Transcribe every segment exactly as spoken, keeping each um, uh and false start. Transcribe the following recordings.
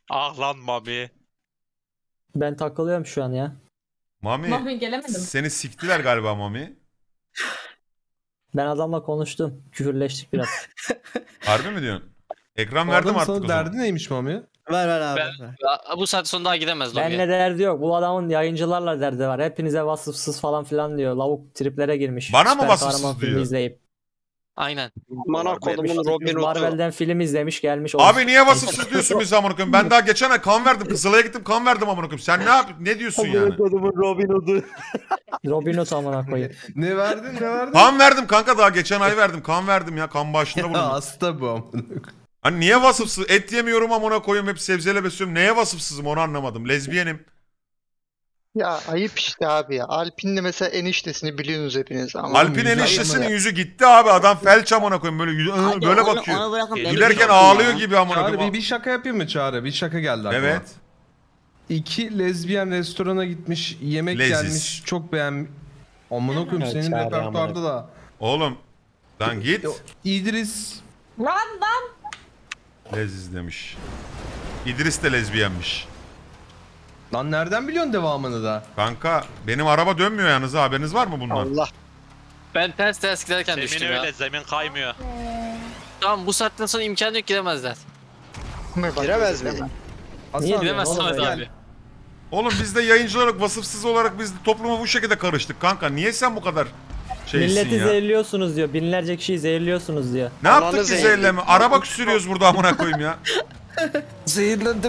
Ah lan Mami. Ben takılıyorum şu an ya. Mami, Mami gelemedim. seni siktiler galiba Mami. Ben adamla konuştum. Küfürleştik biraz. Harbi mi diyorsun? Ekran Bu verdim adamın artık sana o zaman. derdi neymiş Mami? Ver ver abi. Ben- ver. Ya, bu saatte sonra daha gidemez lobiye. Benle derdi yok. Bu adamın yayıncılarla derdi var. Hepinize vasıfsız falan filan diyor. Lavuk triplere girmiş. Bana mı Süper vasıfsız kahraman diyor? filmi izleyip. Aynen. Mana kodumun Robin Hood'u. Marvel'den film izlemiş gelmiş. Abi niye vasıfsız diyorsun bize amına koyayım? Ben daha geçen ay kan verdim. Kızılay'a gittim kan verdim amına koyayım. Sen ne yap ne diyorsun yani? kodumun Robin Hood'u. Robin Hood amına koyayım. Ne verdin ne verdin? Kan verdim kanka daha geçen ay verdim. Kan verdim ya. Kan bağışında Ya bulundum. hasta bu amına. Hani niye vasıfsız? Et yemiyorum amına koyayım. Hep sebzeyle besliyorum. Neye vasıfsızım onu anlamadım. Lezbiyenim. Ya ayıp işte abi ya. Alpin'le mesela eniştesini biliyorsunuz hepiniz ama. Alp'in yüzü eniştesinin ayırma yüzü gitti abi. Adam felç amına koyayım. Böyle yüzü- ıı, Hadi böyle onu- bakıyor. onu bırakın, beni Gülerken bırakın ağlıyor ya. gibi amına Çağrı koyayım. bir, bir şaka yapayım mı Çağrı? Bir şaka geldi aklıma. Evet. İki lezbiyen restorana gitmiş, yemek Leziz. gelmiş, çok beğenmiş. Amına koyayım Evet, senin Çağrı repertuarda da. Oğlum lan git. İdris Lan lan. Leziz demiş. İdris de lezbiyenmiş. lan nereden biliyorsun devamını da? Kanka benim araba dönmüyor yalnız ha, haberiniz var mı bundan? Allah. Ben ters ters giderken Zemin düştüm öyle ya. zemin kaymıyor. Tamam bu saatten sonra imkanı yok gidemezler. Giremez mi? Hasan, Niye Gidemez Oğlum, Samet gel. abi. Oğlum biz de yayıncı olarak vasıfsız olarak biz de topluma bu şekilde karıştık kanka. Niye sen bu kadar şeysin Milleti ya? zehirliyorsunuz diyor. Binlerce kişiyi zehirliyorsunuz diyor. Ne Ananı yaptık ki zehirledim. zehirleme? Araba sürüyoruz burada amına koyayım ya. Zehirlendim.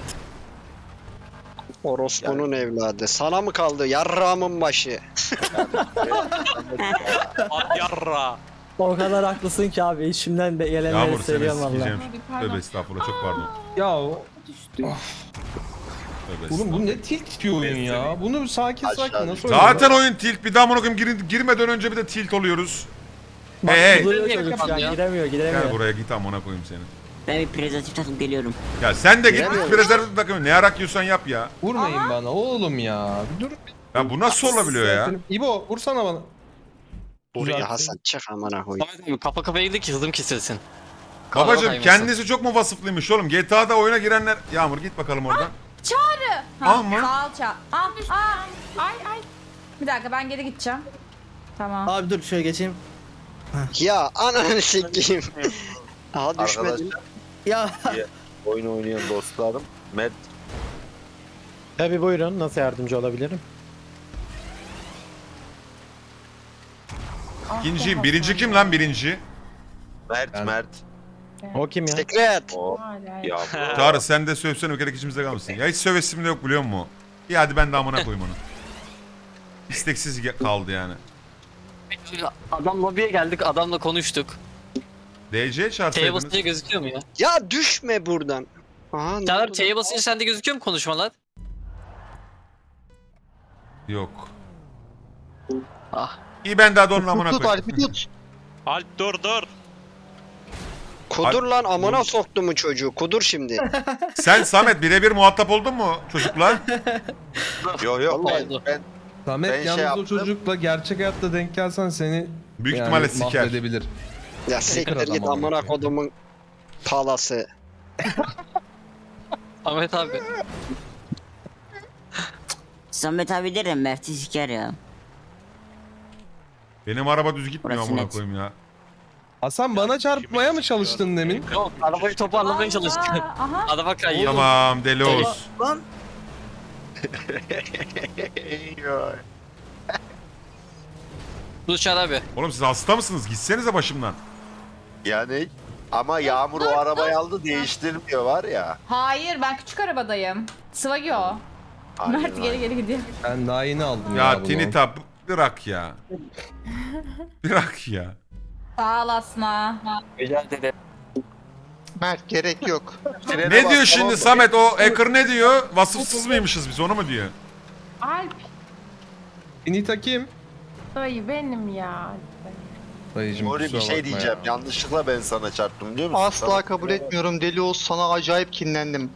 Orospu'nun evladı. Sana mı kaldı yarrağımın başı? At yarra. O kadar haklısın ki abi. İçimden be- gelenleri Yağmur seni söylüyorum valla. sikeceğim. Abi, pardon. Tövbe estağfurullah çok pardon. Ya o- Tövbe oğlum bu ne tilt bir oyun ya. Bunu sakin sakin nasıl Zaten oyun tilt, bir daha amına koyayım gir- girmeden önce bir de tilt oluyoruz. Bak Hey, hey. buluyor Niye çocuk şu an. kapandı ya? Gidemiyor gidemiyor. Gel buraya git amına koyayım seni. Ben bir prezervatif takıp geliyorum. Ya sen de git Giremiyorum. prezervatif takımı. Ne arak yiyorsan yap ya. Vurmayın bana oğlum ya. Bir dur. Ya bu nasıl olabiliyor ya? İbo vursana bana. Ya Hasan çık amına koyayım. Samet abi kafa kafaya gidin ki hızım kesilsin. Babacım kaymasın. kendisi çok mu vasıflıymış oğlum? G T A'da oyuna girenler... Yağmur git bakalım oradan. Çağrı. Ama- Salça. Ah, ah. Ay ay. Bir dakika ben geri gideceğim. Tamam. Abi dur şöyle geçeyim. Ya ananı sikeyim. Aha düşmedim. Arkadaşlar, Ya. oyun oynayan dostlarım. Mert Tabii buyurun, nasıl yardımcı olabilirim? İkinciyim. Birinci kim lan birinci? Mert Ben- Mert. O kim ya? Sekret. O ya bu. Çağrı sen de sövsene, bir kere içimizde kalmışsın. Ya hiç sövesim de yok biliyor musun? İyi hadi ben de amına koyayım onu. İsteksiz ge- kaldı yani. Adam lobiye geldik adamla konuştuk. D C'ye T'ye çağırsaydınız. basınca gözüküyor mu ya? Ya düşme buradan. Aha ne Çağrı oldu? T'ye basınca sende gözüküyor mu konuşmalar? Yok. Ah. İyi ben daha da onun amına Tut koyayım. Alp'i tut. Alp dur dur. Kudur lan amına soktu mu çocuğu? Kudur şimdi. Sen Samet birebir muhatap oldun mu çocukla? Yok yok Vallahi ben, oldu. ben Samet Ben şey yalnız o yaptım. çocukla gerçek hayatta denk gelsen seni Büyük yani ihtimalle siker. mahvedebilir. Ya siktir adam git amına amına koyayım. kodumun palası. Ahmet abi. Samet abi derim Mert'i siker ya. Benim araba düz gitmiyor Burası amına net. koyayım ya. Hasan bana çarpmaya mı çalıştın demin? Yok arabayı toparlamaya çalıştık. Aa, aha. Araba kayıyor. Tamam deli Deli. Oğuz. Lan. Dur Çağrı abi. Oğlum siz hasta mısınız? Gitsenize başımdan. yani ama Yağmur o arabayı aldı değiştirmiyor var ya. Hayır ben küçük arabadayım. Swaggy o. Aynen, Mert geri aynen. geri gidiyor. Ben daha yeni aldım ya, Ya bunu. Tinita b- bırak ya. Bırak ya. Sağ ol Asna. Rica ederim. Mert gerek yok. Frene Ne bas, diyor tamam şimdi mı? Samet? O hacker ne diyor? Vasıfsız mıymışız biz, onu mu diyor? Alp. Anita kim? Dayı benim ya. Dayıcım Nuri bir kusura şey bakma diyeceğim. ya. Yanlışlıkla ben sana çarptım biliyor musun? Asla Tamam. kabul etmiyorum. Deli ol, sana acayip kinlendim.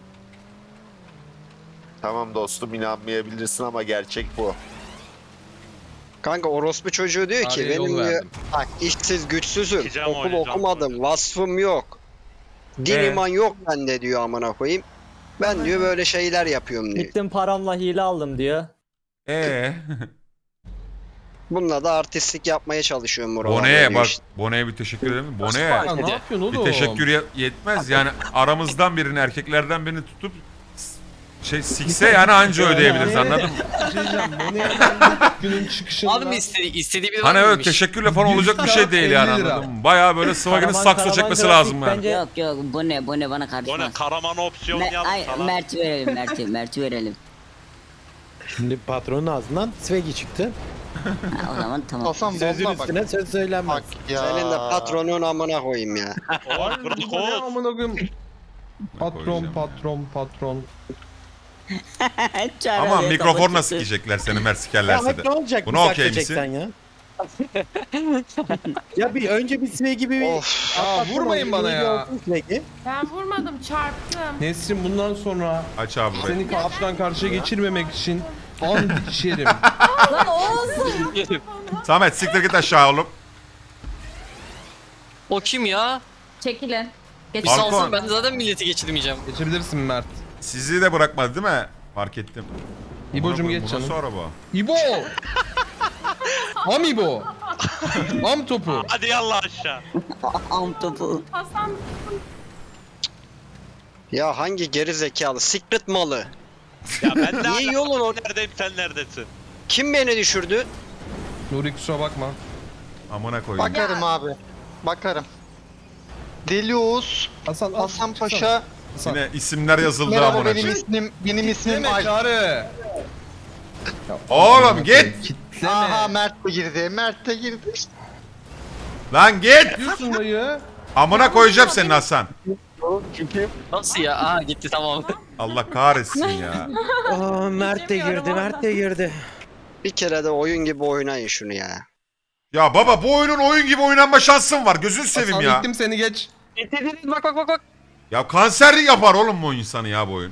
Tamam dostum inanmayabilirsin ama gerçek bu. Kanka orospu çocuğu diyor ki Tarihe yol benim diyor, verdim. bak işsiz güçsüzüm. Gideceğim, Okul oynayacağım okumadım. sonra. Vasfım yok. Din Ee? iman yok bende diyor amına koyayım. Ben diyor böyle şeyler yapıyorum diyor. Gittim paramla hile aldım diyor. Ee. Bununla da artistlik yapmaya çalışıyorum buralarda. Bone'ye diyor bak. işte. Bone'ye bir teşekkür ederim. Bone'ye Ya ne yapıyorsun bir oğlum? teşekkür ye- yetmez. Yani aramızdan birini, erkeklerden birini tutup s- şey sikse yani anca ödeyebiliriz, anladın mı? Bir şey diyeceğim. Bu ne ya? Günün çıkışında. Abi mi istedi, istediği bir Hani var evet mıymış? teşekkürle falan olacak bir şey değil yani, elli lira. anladın mı? Bayağı böyle Swagger'ın Karaman- sakso Karaman çekmesi grafik lazım yani. bence- Yok yok bu ne bu ne bana Bu karışmaz. ne Karaman opsiyon Me- yazmış ay, falan. Mert'i verelim Mert'i Mert'i verelim. Şimdi patronun ağzından Svegi çıktı. Ha, o zaman tamam. Hasan Sözün bomba bak. üstüne söz söylenmez. Bak ya. Senin de patronun amına koyayım ya. Oğuz bırak Bu ne Oğuz. amına koyayım? Patron, Koyacağım. patron, patron. Çağrı Ama abi, mikrofonla kapat çıktı. sikecekler seni Mert Ya sikerlerse hep de. ne olacak Buna bir okey saklayacak misin? sen ya? Ya bir önce bir Svegi bir... Of. Aa vurmayın bana ya. Svegi. Ben vurmadım çarptım. Nesrin bundan sonra Aç abi burayı. seni karşıdan karşıya geçirmemek için and içerim. Lan Oğuz. Samet siktir git aşağı oğlum. O kim ya? Çekilin. Bir Geç. Balkon. salsın ben zaten milleti geçirmeyeceğim. Geçebilirsin Mert. Sizi de bırakmadı değil mi? Fark ettim. İbo'cum Bu geç nasıl canım. araba? İbo! Am İbo! Am topu! Hadi yallah aşağı. Am topu. Hasan Ya hangi geri zekalı siklet malı. Ya ben de Niye yolun o... neredeyim sen neredesin? Kim beni düşürdü? Nuri kusura bakma. Amına koyayım. Bakarım abi. Bakarım. Deli Oğuz, Hasan, al, Hasan çıksana. Paşa. Hasan. Yine isimler yazıldı Merhaba amına. benim ismim, benim ismim Kitleme Alp. Çağrı. Oğlum git. Kitleme. Aha Mert de girdi, Mert de girdi. Lan git. Diyorsun dayı. Amına koyacağım senin Hasan. Nasıl ya? Aa gitti tamam. Allah kahretsin ya. Aa Mert de girdi, Mert de girdi. Bir kere de oyun gibi oynayın şunu ya. Ya baba bu oyunun oyun gibi oynanma şansın var. Gözünü seveyim Hasan ya. gittim seni geç. Bak bak bak bak. Ya kanser yapar oğlum bu insanı ya bu oyun.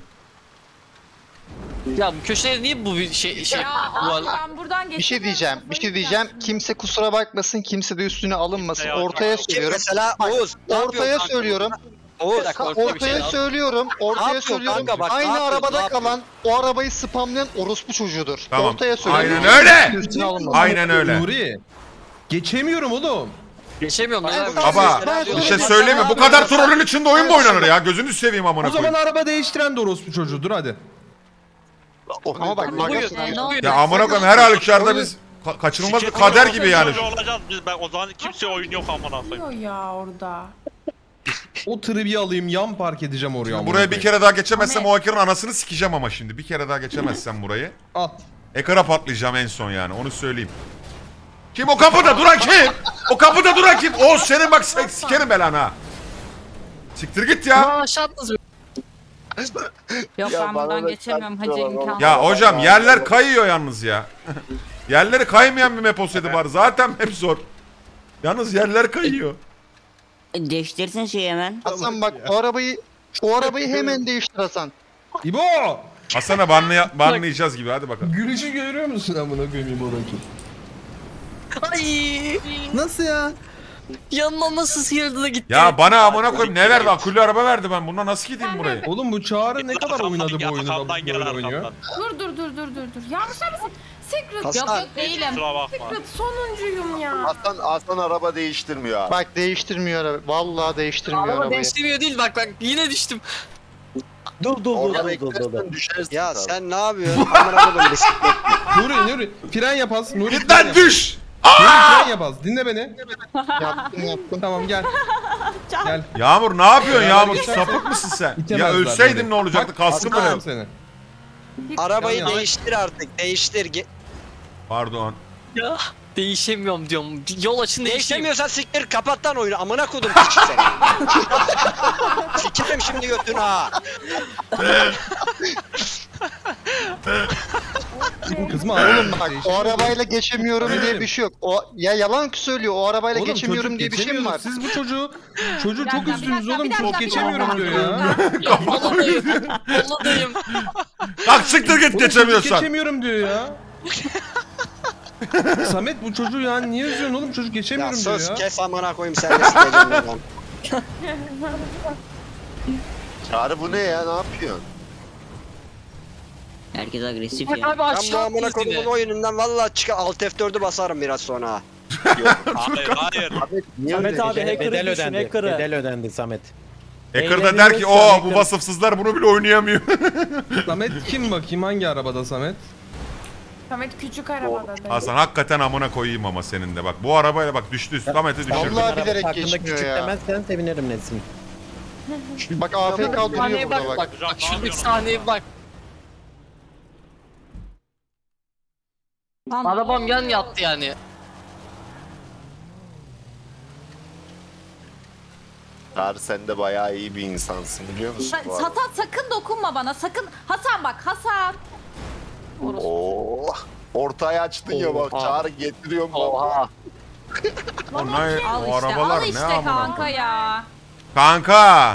Ya bu köşede niye bu bir şey şey ya bu abi ben buradan geçemiyorum. Bir şey diyeceğim, bir şey diyeceğim. Kimse kusura bakmasın, kimse de üstüne alınmasın. Ya, Ortaya Kim söylüyorum. mesela Bak, Oğuz. ne Ortaya yapıyorsun kanka? söylüyorum. Oğuz. Bir dakika, ka- ortaya bir şey Ortaya al. söylüyorum. Ne Ortaya yapıyorsun söylüyorum. kanka bak, ne Aynı yapıyorsun, arabada ne kalan o arabayı spamlayan orospu çocuğudur. Tamam. Ortaya söylüyorum. Aynen öyle. Üstüne alınmasın. Aynen öyle. Nuri. Geçemiyorum oğlum. Geçemiyorum lan abi. Baba bir şey söyleyeyim mi? Bu kadar trollün içinde oyun mu oynanır ya? Gözünü seveyim amına O zaman koyayım. araba değiştiren de orospu çocuğudur hadi. Ama bak, Buyur, bak e, ne oldu? Ya amına koyayım her halükarda biz ka- kaçınılmaz bir kader gibi yani. Şöyle olacağız biz. Ben o zaman kimse oyun yok amına koyayım. Oluyor ya orada. O tribi alayım yan park edeceğim oraya. amına Buraya bir koyayım. kere daha geçemezsem o hakerin anasını sikeceğim ama şimdi. Bir kere daha geçemezsem burayı. Al. Ekara patlayacağım en son yani onu söyleyeyim. Kim o kapıda duran kim? O kapıda duran kim? O senin bak sen sikerim belanı ha. Siktir git ya. Aa aşağı attınız mı? Yok Ya ben bana buradan da geçemiyorum hacı çarpıyorlar imkanı. Ya hocam yerler kayıyor yalnız ya. Yerleri kaymayan bir map olsaydı bari. Zaten map zor. Yalnız yerler kayıyor. E, Değiştirsin şeyi hemen. Hasan bak o arabayı o arabayı hemen değiştir Hasan. İbo! Hasan'a banlaya, banlayacağız gibi hadi bakalım. Gülüşü görüyor musun amına koyayım İbo'daki? Ay! Nasıl ya? Yanına nasıl sıyırdı da gitti? Ya bana amına koyayım ne verdi? Akülü araba verdi ben. Bununla nasıl gideyim buraya? Oğlum bu Çağrı ne kadar oynadı bu oyunu da Arkamdan gel böyle oynuyor? arkamdan. Dur dur dur dur dur dur. Yanlış mısın? Secret. Hasan. Yok yok değilim. Kusura bakma. Secret sonuncuyum ya. Hasan, Hasan araba değiştirmiyor abi. Bak değiştirmiyor araba. Vallahi değiştirmiyor Ama arabayı. değiştirmiyor değil bak bak yine düştüm. Dur dur dur Orada dur dur dur. beklersen düşersin. Ya abi. sen ne yapıyorsun? Amına koydum bisiklet. Nuri Nuri fren yap az. Nuri Git fren lan yap. düş! Nuri fren yap az. Dinle beni. Yaptım yaptım. Tamam gel. Gel. Yağmur ne yapıyorsun Beraber Yağmur? geçersek Sapık mısın sen? İtemezler Ya ölseydim beni. ne olacaktı? Bak, Kaskım bile Hasan yok. seni. Arabayı Yan yana. değiştir artık. Değiştir. Ge- Pardon. Ya değişemiyorum diyorum. Yol açın değişemiyorum. Değişemiyorsan siktir kapat lan oyunu. Amına koydum piç seni. Sikerim şimdi götünü ha. Kızma oğlum Bak o arabayla geçemiyorum diye bir şey yok. O ya yalan söylüyor. O arabayla Oğlum, geçemiyorum çocuk diye bir şey mi var? geçemiyordu. Siz bu çocuğu çocuğu Bir çok dakika, bir üstünüz dakika, oğlum. bir dakika, Çok bir geçemiyorum dakika. diyor ya. Anladayım. Anladayım. Kalk siktir git Oğlum, çocuk geçemiyorsan. geçemiyorum diyor ya. Samet bu çocuğu ya niye üzüyorsun oğlum çocuk Ya geçemiyorum diyor sus ya. kes amına koyayım sen de sikeceğim lan. Çağrı bu ne ya? Ne yapıyorsun? Herkes agresif Bak ya. abi Ben bu aşağı amına attınız yine. kodumun oyunundan vallahi çıkar alt F dördü basarım biraz sonra. Hayır hayır. Samet abi Bedel hacker'ı düşün ödendi. hacker'ı. Bedel ödendi Samet. Hacker'da der ki o bu vasıfsızlar bunu bile oynayamıyor. Samet kim bakayım hangi arabada Samet? Samet küçük arabada. Hasan hakikaten amına koyayım ama senin de bak. Bu arabayla bak düştü Samet'i düşürdü. Vallahi Araba bilerek hakkında geçmiyor küçük ya. demezsen sevinirim Nesin. Bak A F K duruyor Sahneye burada bak bak. bak. Bak şuradaki sahneye bak. Arabam yan yattı yani. Çağrı sen de bayağı iyi bir insansın biliyor musun? bu arada? Hasan sakın dokunma bana sakın. Hasan bak Hasan. Oo. Ortaya açtın ya bak Çağrı getiriyorum baba. Oha. O, ne, Al o işte arabalar al ne işte amına kanka koyayım? ya. Kanka.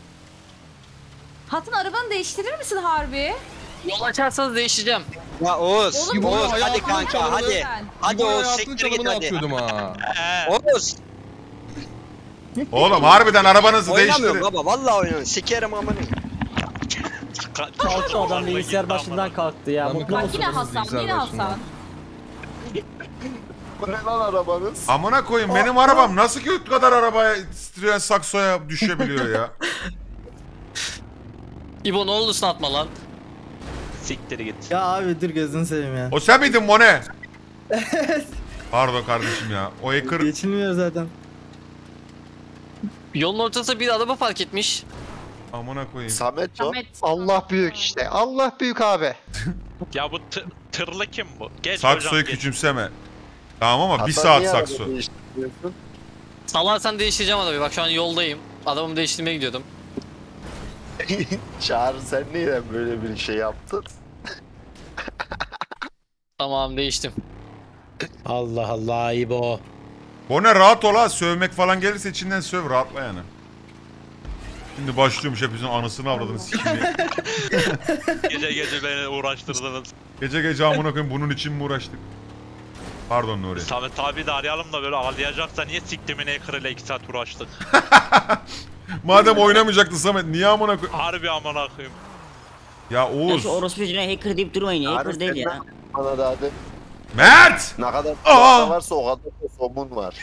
Hasan arabanı değiştirir misin harbi? Yol açarsanız değişeceğim. Ya Oğuz, Oğlum, Oğuz bu hadi hayatın kanka çalımını- hadi. Hadi Bu Oğuz hayatın siktir git çalımını hadi. atıyordum ha. He. Oğuz Oğlum harbiden arabanızı oynamıyorum değiştirin. baba vallahi oynuyorum. Sikerim amına. Kalktı adam bilgisayar başından kalktı ya. Lan Mutlu bir musun? Yine Hasan bilgisayar yine başında. Hasan. Bu ne lan arabanız? Amına koyayım benim arabam nasıl ki o kadar arabaya Citroen Saxo'ya düşebiliyor ya. İbo ne olursun atma lan. Siktir git. Ya abi dur gözünü seveyim ya. O sen miydin Mone? Pardon kardeşim ya. O hacker Geçilmiyor zaten. Yolun ortasında bir araba park etmiş. amına koyayım. Samet o. Samet. Allah büyük işte. Allah büyük abi. Ya bu tı- tırlı kim bu? Geç Saksoyu hocam geç. küçümseme. Tamam ama bir Hasan saat niye araba sakso. değiştiriyorsun? Salarsan değiştireceğim arabayı. Bak şu an yoldayım. Arabamı değiştirmeye gidiyordum. Çağrı sen niye böyle bir şey yaptın? Tamam değiştim. Allah Allah İbo. Mone rahat ol ha. Sövmek falan gelirse içinden söv. Rahatla yani. Şimdi başlıyormuş hepinizin anasını avradını sikeyim. Gece gece beni uğraştırdınız. Gece gece amına koyayım bunun için mi uğraştık? Pardon Nuri. Samet abi de arayalım da böyle ağlayacaksa niye siktimin hacker'ıyla iki saat uğraştık? Madem oynamayacaktı Samet niye amına koy... Harbi amına koyayım. Ya Ya Oğuz. şu orospu çocuğuna hacker deyip durmayın. Çağrı Hacker değil sen ya. de bana da hadi. Mert! Ne kadar Aa! fazla varsa o kadar da somun var.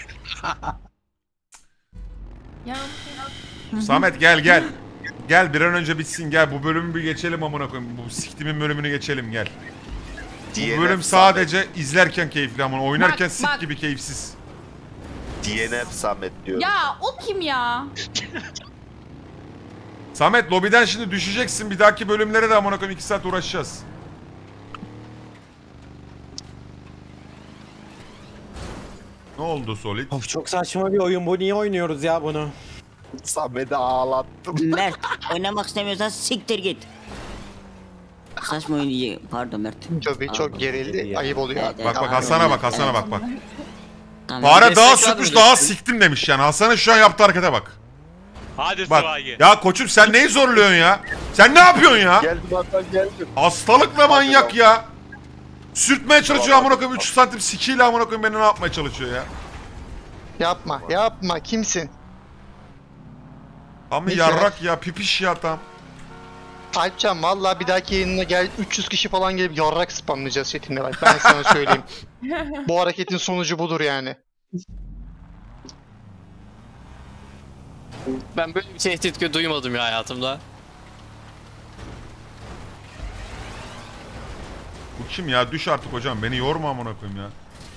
Ya. Samet gel gel. Gel bir an önce bitsin gel bu bölümü bir geçelim amına koyayım. Bu siktimin bölümünü geçelim gel. Bu D N F bölüm sadece izlerken keyifli ama oynarken Bak, sik bak. gibi keyifsiz. D N F Samet diyor. Ya o kim ya? Samet lobiden şimdi düşeceksin bir dahaki bölümlere de amına koyayım iki saat uğraşacağız. Ne oldu Solid? Of çok saçma bir oyun bu. Niye oynuyoruz ya bunu? Samet'i ağlattım. Mert oynamak istemiyorsan siktir git. Saçma oyun diyecek. Pardon Mert. Tabii çok gerildi. Ayıp oluyor. Evet, evet. Bak bak Abi, Hasan'a bak evet, Hasan'a evet. bak bak. Tamam. Fare Destek daha var sürtmüş mı daha destek? siktim demiş yani. Hasan'ın şu an yaptığı harekete bak. Hadi Bak Swagi. ya koçum sen neyi zorluyorsun ya? Sen ne yapıyorsun ya? Geldim Hasan geldim. Hastalıkla manyak ya. Sürtmeye çalışıyor amına koyayım üç santim sikiyle amına koyayım beni ne yapmaya çalışıyor ya? Yapma yapma kimsin? Tam bir Neyse. yarrak ya pipiş ya tam. Alpcan vallahi bir dahaki yayınına gel üç yüz kişi falan gelip yarrak spamlayacağız chatimde bak ben sana söyleyeyim. Bu hareketin sonucu budur yani. Ben böyle bir tehdit duymadım ya hayatımda. Bu kim ya? Düş artık hocam. Beni yorma amına koyayım ya.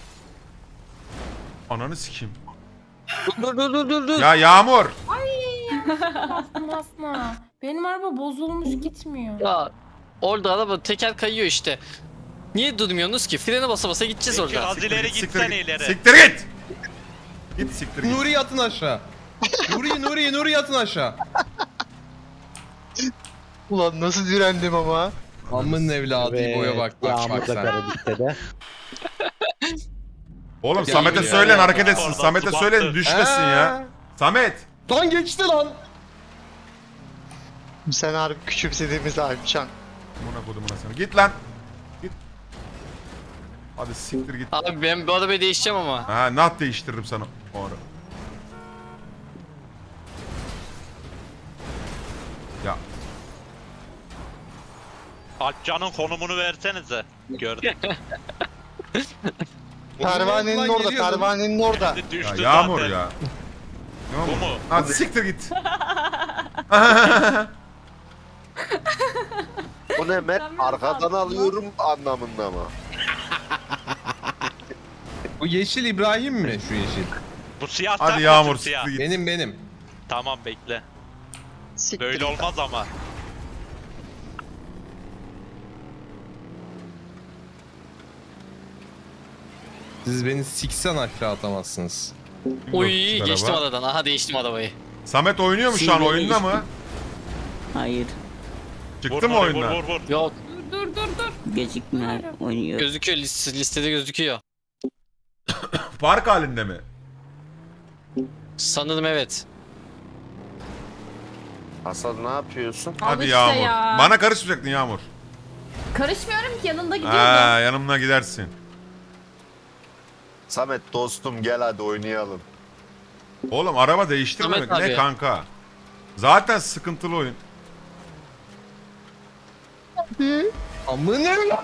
Ananı sikeyim. Dur dur dur dur dur. Ya Yağmur. Asma asma. Benim araba bozulmuş gitmiyor. Ya orada araba teker kayıyor işte. Niye durmuyorsunuz ki? Frene basa basa gideceğiz Peki orada. az ileri Siktir gitsen git. ileri. Siktir git. Git siktir git. Nuri yatın aşağı. Nuri Nuri Nuri yatın aşağı. Ulan nasıl direndim ama. Amın evladı İbo'ya bak bak Yağmur bak da sen. Karabük'te de. Oğlum Ya Samet'e ya. söyleyin hareket etsin. Oradan Samet'e su söyleyin battı. düşmesin ya. Samet. Lan geçti lan. Sen harbi küçümsediğimiz Alpcan. Buna kodumuna sana. Git lan. Git. Hadi siktir git. Abi ben bu arabayı değişeceğim ama. Ha naht değiştiririm sana. O ara. Ya. Alpcan'ın konumunu versenize. Gördüm. Pervanenin orada, pervanenin orada. Ya Düştü Yağmur zaten. ya. Bu mu? Hadi siktir git. Bu ne Mert? Arkadan alıyorum anlamında mı? Bu yeşil İbrahim mi şu yeşil? Bu siyah Hadi sen Yağmur misin siyah? siktir git. Benim benim. Tamam bekle. Siktir Böyle git. olmaz ama. Siz beni siksen aşağı atamazsınız. Oy Merhaba. geçtim aradan. Aha değiştim arabayı. Samet oynuyor mu şu an, Sinirli oyunda mı? Hayır. Çıktı Vur mı Nuri, oyundan? Vur vur vur. Yok Dur dur dur. Gecikme oynuyor. gözüküyor list listede gözüküyor. Park halinde mi? Sanırım evet. Hasan ne yapıyorsun? Al Hadi işte Yağmur. ya. Bana karışmayacaktın Yağmur. Karışmıyorum ki yanında gidiyordum. Ha, yanımdan gidersin. Samet dostum gel hadi oynayalım. Oğlum araba değiştirmemek Samet ne abi. kanka? Zaten sıkıntılı oyun. Amına lan.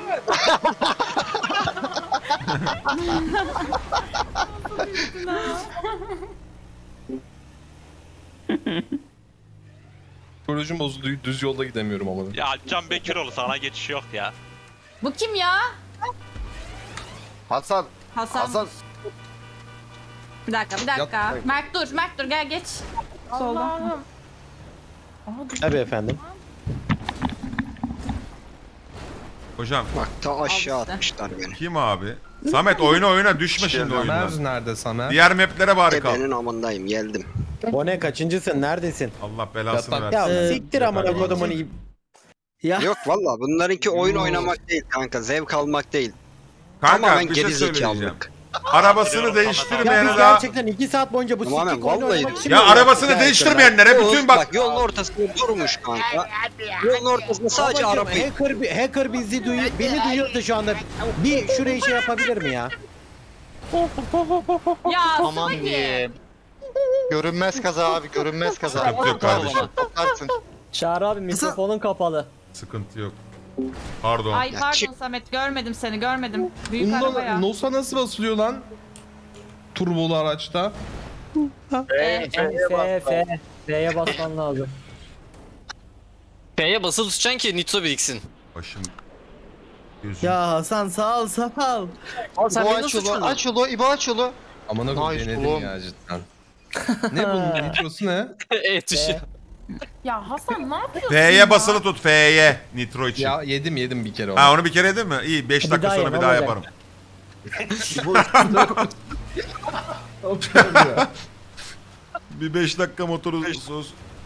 Psikolojim bozuldu, düz yolda gidemiyorum amına. Ya Alpcan Bekiroğlu sana geçiş yok ya. Bu kim ya? Hasan, Hasan. Hasan Bir dakika bir dakika. Yat- Mert dur Mert dur gel geç. Solda. Tabii efendim. Hocam Bak ta aşağı Al işte. atmışlar beni. kim abi? Samet oyna oyna düşme şimdi Samer oyundan. nerede Samer? Diğer maplere bari kal. Tepenin amındayım geldim. Bone kaçıncısın? Neredesin? Allah belasını Yatak- versin. Ya Ee, siktir amına kodumun iyi. Ya Yok valla bunlarınki oyun oynamak değil kanka, zevk almak değil. Kanka Tamamen bir şey geri söyleyeceğim. zekalılık. Arabasını Biliyorum, Ya değiştirmeyene biz daha... gerçekten iki saat boyunca bu Tamamen, sikik oyunu vallahi oynamak diyorum. için Ya mi uğraştık arabasını gerçekten? değiştirmeyenlere bütün Yol- bak... Yolun ortasında durmuş kanka. Yolun ortasında sadece Babacım, arabayı. hacker, bi- hacker bizi duyuyor, beni duyuyordu şu anda. Bir şuraya şey yapabilir mi ya? Ya Aman Aman diyeyim. Görünmez kaza abi, görünmez kaza. Sıkıntı yok kardeşim. Toplarsın. Çağrı abi mikrofonun kapalı. Sıkıntı yok. Pardon. Ay Ya pardon çık. Samet görmedim seni görmedim. Büyük araba ya. Bunda Nosa nasıl basılıyor lan? Turbolu araçta. E, F, F. F'ye basman lazım. F'ye basılı tutacaksın ki nitro biriksin. Başım... Gözüm... ya Hasan sağ ol sağ ol. Abi sen Bu beni aç nasıl yolu, uçurdun? aç yolu, İbo aç yolu. Amına koyayım Nice denedim oğlum. ya cidden. Ne bunun nitrosu ne? Evet tuşu. Ya Hasan ne yapıyorsun F'ye ya? basılı tut F'ye. Nitro için. Ya yedim yedim bir kere onu. Ha onu bir kere yedin mi? İyi beş Bir dakika daha sonra ye, bir ne daha olacak? yaparım. Bir beş dakika motoru sus.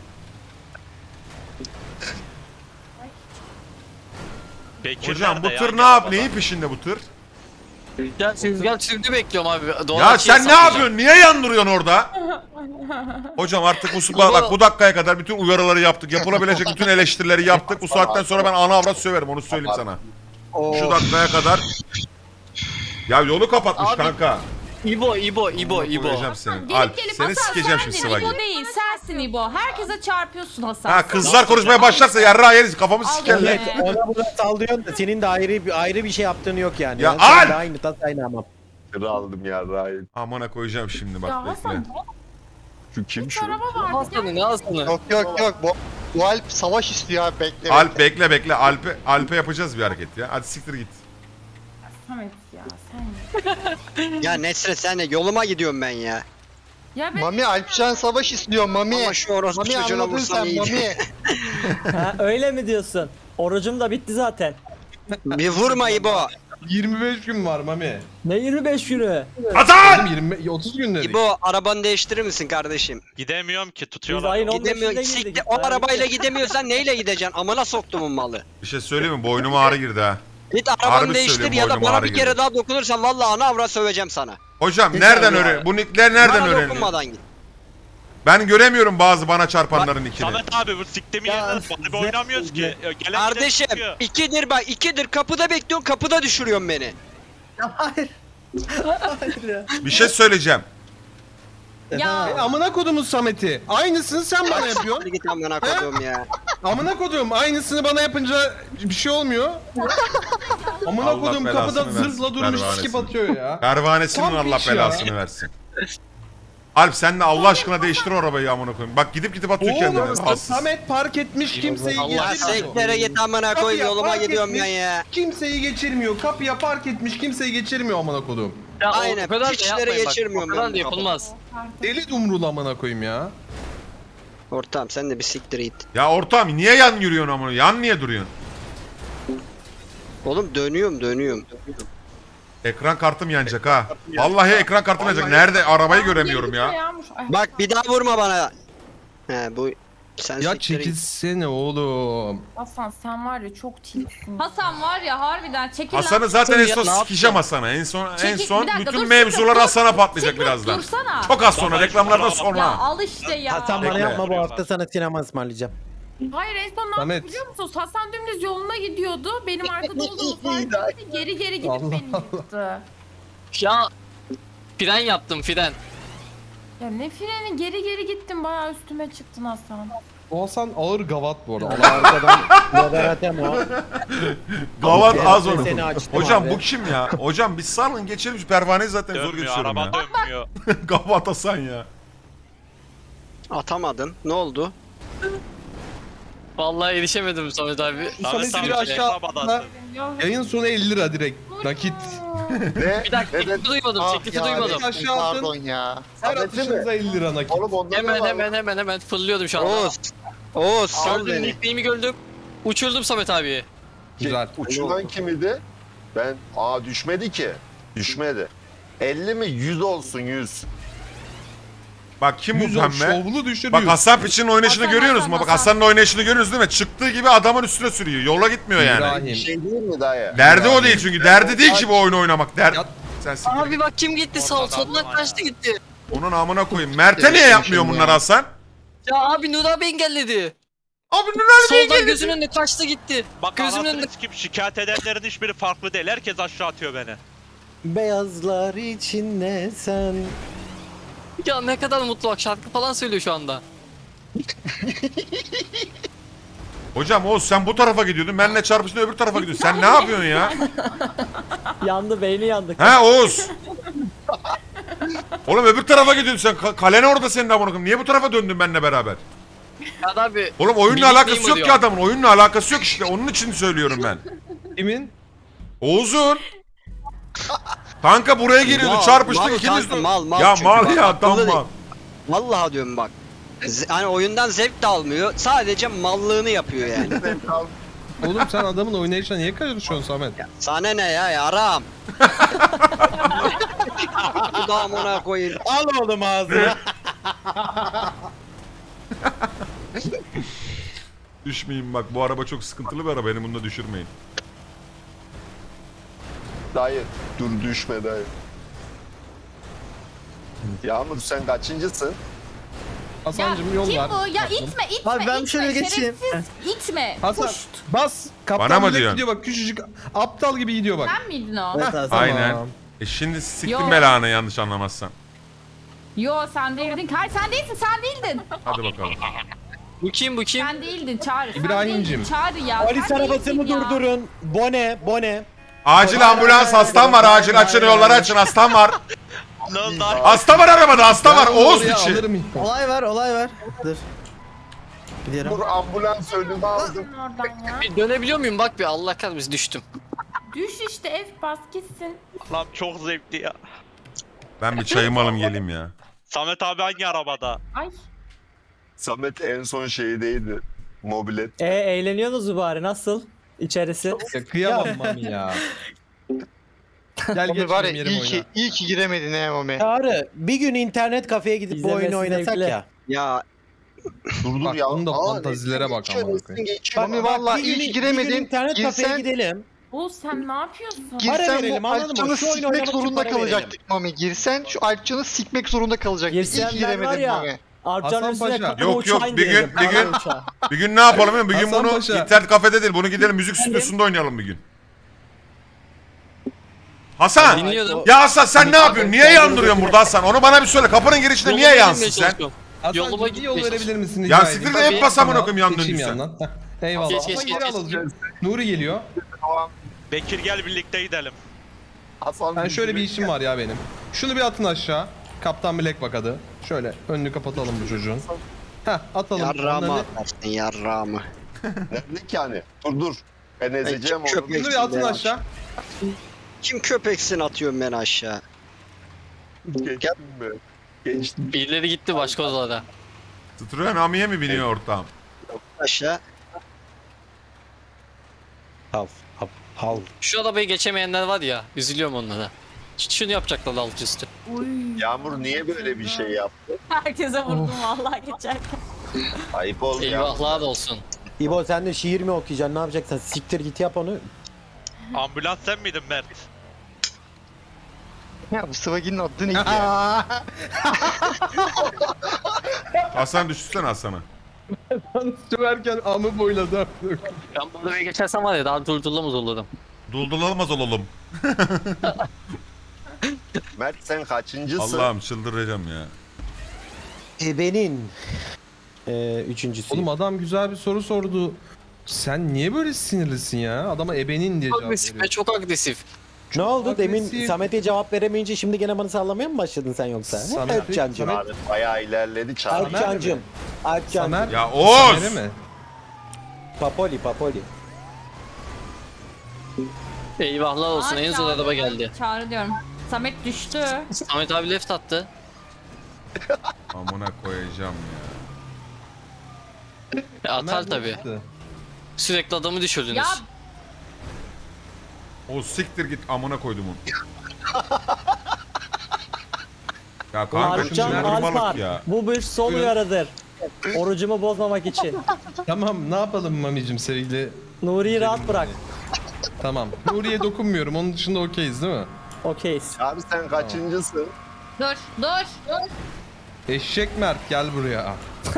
Bekir Hocam bu nerede tır ya? ne yap? Neyin peşinde bu tır? Ya rüzgar şimdi bekliyorum abi. Doğal Ya açıya sen ne saplayacağım. yapıyorsun? Niye yandırıyorsun orada? Hocam artık bu, bak, bak bu dakikaya kadar bütün uyarıları yaptık. Yapılabilecek bütün eleştirileri yaptık. Bu saatten sonra ben ana avrat söverim onu söyleyeyim sana. Şu dakikaya kadar. Ya yolu kapatmış Abi, kanka. İbo, İbo, İbo, İbo. Koyacağım seni. Gelip Alp gelip seni Hasan sikeceğim şimdi sendin, Sıvagi. İbo değil sensin İbo. Herkese çarpıyorsun Hasan. Ha kızlar konuşmaya başlarsa yarrağı yeriz kafamı Al sikerler. beni. Evet, ona buna sallıyorsun da senin de ayrı bir ayrı bir şey yaptığın yok yani. Ya Ben senin al! de aynı tas aynı ama. Kırı aldım ya Rahim. Amına koyacağım şimdi bak Ya bekle. Hasan Şu kim üç şu? araba vardı. Hasan'ı ne Hasan'ı? Yok yok yok. Bu, bu Alp savaş istiyor abi, bekle. Alp bekle bekle Alp'e Alp'e yapacağız bir hareket ya. Hadi siktir git. Samet ya sen. Ya Nesret sen de yoluma gidiyorum ben ya. Ya ben Mami Alpcan savaş istiyor Mami. Ama şu orospu Mami çocuğuna anladın vursam sen iyi. Mami. Ha, öyle mi diyorsun? Orucum da bitti zaten. Bir vurma İbo. yirmi beş gün var Mami. Ne yirmi beş günü? Hasan! Oğlum yirmi otuz gün dedik. İbo arabanı değiştirir misin kardeşim? Gidemiyorum ki Biz tutuyorlar. ayın on Gidemiyor. beşinde girdik. Siktir, o arabayla gidemiyorsan neyle gideceksin? Amına soktumun malı. Bir şey söyleyeyim mi? Boynuma ağrı girdi ha. Git Harbi arabanı değiştir söylüyorum, ya da boynuma bana ağrı bir kere girdi. daha dokunursan vallahi ana avrat söveceğim sana. Hocam Hiç nereden abi ya. öğren? Bu nickler nereden Bana öğreniyor? dokunmadan git. Ben göremiyorum bazı bana çarpanların nickini. Samet abi bu siktimin Ya, yerine bana oynamıyoruz ki. Ya, gelen Kardeşim giden çıkıyor. ikidir bak ikidir kapıda bekliyorsun kapıda düşürüyorsun beni. Ya hayır. Hayır ya. Bir şey söyleyeceğim. ya E, amına kodumun Samet'i. Aynısını sen bana yapıyorsun. Hadi git amına koyduğum ya. Amına kodum aynısını bana yapınca bir şey olmuyor. Amına Allah kodum belasını kapıda versin, zırhla durmuş pervanesini. skip atıyor ya. Pervanesinin Tam Allah piç ya. belasını versin. Alp sen de Allah aşkına değiştir o arabayı amına koyayım. Bak gidip gidip atıyor kendine. Oğlum tatsız. Samet park etmiş kimseyi Ya geçirmiyor. sektere git amına koyayım, Kapıya yoluma park gidiyorum etmiş, ben ya. Kimseyi geçirmiyor. Kapıya park etmiş kimseyi geçirmiyor amına kodum. Ya Aynen, o kadar da piçleri yapmayın bak. geçirmiyorum O kadar ben da bu yapılmaz. Deli dumrul amına koyayım ya. Ortam sen de bir siktir git. Ya ortağım niye yan yürüyorsun amına? Yan niye duruyorsun? Oğlum dönüyorum dönüyorum. Ekran kartım yanacak ha. Vallahi ekran kartım yanacak. Nerede? Arabayı göremiyorum ya. Yağmur. Ay. Bak bir daha vurma bana. He bu sen Ya siktir git. çekilsene oğlum. Hasan sen var ya çok tilsin. Hasan var ya harbiden çekil lan. Hasan'ı zaten en son Ya, ne sikeceğim Hasan'a. En son en Çekil, son bir dakika, bütün dur, mevzular dur, Hasan'a dur. patlayacak Çekil, birazdan. dursana. Çok az sonra, Baba, reklamlardan şu sonra. Ya al işte ya. Hasan bana Bekle. yapma, bu hafta sana sinema ısmarlayacağım. Hayır en son ne Samet. yaptı biliyor musunuz? Hasan dümdüz yoluna gidiyordu. Benim arkada olduğumu fark etti. Geri geri gidip Allah beni yıktı. Ya fren yaptım fren. Ya ne freni, geri geri gittim, bayağı üstüme çıktın Hasan. O Hasan ağır gavat bu arada. Allah arkadan moderatem o. Gavat Ben az onu. seni açtım Hocam abi. bu kim ya? Hocam biz salın geçelim şu pervaneyi zaten zor Dönmüyor, geçiyorum araba ya. dönmüyor. Gavat Hasan ya. Atamadın. Ne oldu? Vallahi erişemedim Samet abi. Samet abi, biri aşağı reklam atla. Yayın sonu elli lira direkt. Nakit. Ne? Bir dakika teklifi duymadım Ah teklifi ya, duymadım. Aşağı atın. Pardon ya. Her Samet'i mi? atışınıza elli lira nakit. Oğlum onda Hemen ne var? hemen hemen hemen fırlıyordum şu anda. Oğuz. Oğuz sal Gördüm beni. nickname'i gördüm. Uçurdum Samet abiyi. Güzel. Uçuran kim idi? Ben aa düşmedi ki. Düşmedi. elli mi? yüz olsun yüz. Bak kim bu Yüz ol, pembe? şovlu düşürüyor. Bak Hasan Piç'in oynayışını Hasan, görüyorsunuz Hasan, mu? Bak Hasan. Hasan'ın oynayışını görüyorsunuz değil mi? Çıktığı gibi adamın üstüne sürüyor. Yola gitmiyor yani. Bir İbrahim. şey değil mi dayı? Derdi o değil çünkü. Derdi değil ki bu oyunu oynamak. Der. Ya- Sen siktir Abi git. bak kim gitti sağ Ortada soldan adam var kaçtı gitti. Onun amına koyayım. Mert'e niye yapmıyor bunlar Hasan? Ya abi Nur abi engelledi. Abi Nurhan Bey Soldan geldi. gözünün önünde kaçtı gitti. Bak Gözümün önünde. anasını sikip şikayet edenlerin hiçbiri farklı değil. Herkes aşağı atıyor beni. Beyazlar içinde sen. Ya ne kadar mutlu bak şarkı falan söylüyor şu anda. Hocam Oğuz sen bu tarafa gidiyordun. Benle çarpıştın öbür tarafa gidiyorsun. Sen ne yapıyorsun ya? Yandı, beyni yandı. He Oğuz. Oğlum öbür tarafa gidiyorsun sen. Ka- Kalen orada senin amına koyayım. Niye bu tarafa döndün benimle beraber? Ya abi. Oğlum oyunla Birlikteyim alakası yok diyor. ki adamın. Oyunla alakası yok işte. Onun için söylüyorum ben. Kimin? Oğuz'un. Kanka buraya giriyordu. Mal, Çarpıştık mal ikimiz de. kanka, mal, mal Ya çünkü. mal Bak, ya akıllı tam değil. mal. Vallahi diyorum bak. Z- hani oyundan zevk de almıyor. Sadece mallığını yapıyor yani. Oğlum sen adamın oynayışına niye karışıyorsun Samet? Sana ne ya yaram. Bu da amına koyayım. Al oğlum ağzına. Düşmeyin bak bu araba çok sıkıntılı bir araba. Beni bunda düşürmeyin. Dayı dur düşme dayı. Yağmur sen kaçıncısın? Hasan'cım yol Kim var. bu? Ya itme itme Abi ben itme. şöyle geçeyim. Şerefsiz itme. Hasan Puşt. bas. Kaptan Bana mı direkt diyorsun? gidiyor bak küçücük aptal gibi gidiyor bak. Sen miydin o? Evet Hasan. Aynen. E şimdi siktim Yo. belanı yanlış anlamazsan. Yo sen değildin. Hayır sen değilsin, sen değildin. Hadi bakalım. Bu kim bu kim? Sen değildin Çağrı. Sen İbrahim'cim. değildin Çağrı ya. Polis sen arabasını değildin ya. durdurun. Bone, bone. Acil ambulans hastam var. Acil açın yolları açın. Hastam var. Ne oldu? Hasta var arabada. Hasta var. Ben Oğuz oraya içi. alırım. Olay var, olay var. Dur. Gidiyorum. Dur ambulans önüme aldım. Oradan ya. Bir dönebiliyor muyum bak bir Allah kahretsin düştüm. Düş işte, F bas gitsin. Lan çok zevkli ya. Ben bir çayımı alayım geleyim ya. Samet abi hangi arabada? Ay. Samet en son şeydeydi. Mobilet. E eğleniyorsunuz mu bari? Nasıl? İçerisi. Ya kıyamam Mami ya. Gel Mami geç var ya benim yerim iyi oyna. ki, iyi ki giremedin he Mami. Çağrı bir gün internet kafeye gidip bu İzlemesi oyunu oynasak zevkli. ya. Ya Dur dur Bak, ya. onun da Aa, fantazilere Nesin bak geçiyor, amına Nesin koyayım. geçiyor. Mami vallahi bir iyi gün- ki bir gün giremedin. internet kafeye Girsen, gidelim. Oğuz sen ne yapıyorsun? Para girsen verelim, bu anladın mı? Alpcan'ı Şu oyunu sikmek oynamak için zorunda para kalacaktık Mami. Girsen şu Alpcan'ı sikmek zorunda kalacaktık. İyi ki Girsen ben var giremedin ya. Mami. Arpcan'ın Hasan üstüne Paşa. kapıma Yok, uçağı yok, bir gün- indirelim. bir gün- Kapıma uçağı. Bir gün ne yapalım biliyor musun? Bir gün Hasan bunu Paşa. internet kafede değil. Bunu gidelim müzik stüdyosunda oynayalım bir gün. Hasan! Dinliyordum. Ya Hasan sen ne yapıyorsun? Niye yandırıyorsun burada Hasan? Onu bana bir söyle. Kapının girişinde niye Yolunu yansın bilmeye sen? çalışıyorum. Yoluma bir yol gitmiş. verebilir misin? Ya rica siktir edeyim? de hep bas amına koyayım yan Geçeyim döndüysen. yandan. Heh, eyvallah. Geç, geç, Hasan geç, geri geç. alalım. Nuri geliyor. Bekir gel birlikte gidelim. Hasan Ben şöyle bir işim var ya benim. Şunu bir atın aşağı. Kaptan Black bak adı. Şöyle önünü kapatalım bu çocuğun. Heh atalım. Yarrağımı Onları- atarsın yarrağımı. Verdik yani. Dur dur. Ben ezeceğim Ay, onu. köpek. Şunu bir atın aşağı. Kim köpeksin atıyorum ben aşağı. Geçtim mi? Geçtim. Birileri gitti başka odalara. Citroen Ami'ye mi biniyor ortağım? Aşağı. Hav. Hav. Hav. Şu arabayı geçemeyenler var ya, üzülüyorum onlara. Ş- Şunu yapacaklar alt üstü. Yağmur niye böyle bir şey yaptı? Herkese vurdum vallahi geçerken. Ayıp oldu ya. Eyvahlar olsun. İbo sen de şiir mi okuyacaksın? Ne yapacaksın? Siktir git yap onu. Ambulans sen miydin Mert? Ya bu Swagi'nin adı neydi ya? Hasan düşünsene Hasan'ı. Söverken amı boyladı. Ben bu arabayı geçersem var ya daha durdurulamaz olurum. Duldulamaz olalım. Mert sen kaçıncısın? Allah'ım çıldıracağım ya. Ebenin. Ee, üçüncüsü. Oğlum adam güzel bir soru sordu. Sen niye böyle sinirlisin ya? Adama ebenin diye cevap Agresif ve veriyorsun. çok agresif. Ne oldu? Demin Agresif. Samet'e cevap veremeyince şimdi gene bana sallamaya mı başladın sen yoksa? Samet- Evet Cancım. Samet- Abi bayağı ilerledi çağrı. Alp Cancım. Alp Cancım. Samer. Ya Oğuz! Samer'e mi? Papoli Papoli. Eyvahlar olsun, Aa, en zor Çağrı. araba geldi. Çağrı diyorum. Samet düştü. Samet abi left attı. Amına koyacağım ya. E, atar Samer tabi. bastı. Sürekli adamı düşürdünüz. Ya O siktir git amına koydum onu. Ya kanka Alpcan çıldırmalık Alpar. ya. Bu bir sol Buyurun. uyarıdır. Orucumu bozmamak için. Tamam ne yapalım mamicim sevgili? Nuri'yi rahat bırak. Tamam. Nuriye dokunmuyorum. Onun dışında okeyiz değil mi? Okeyiz. Abi sen kaçıncısın? dur dur. dur. Eşek Mert gel buraya.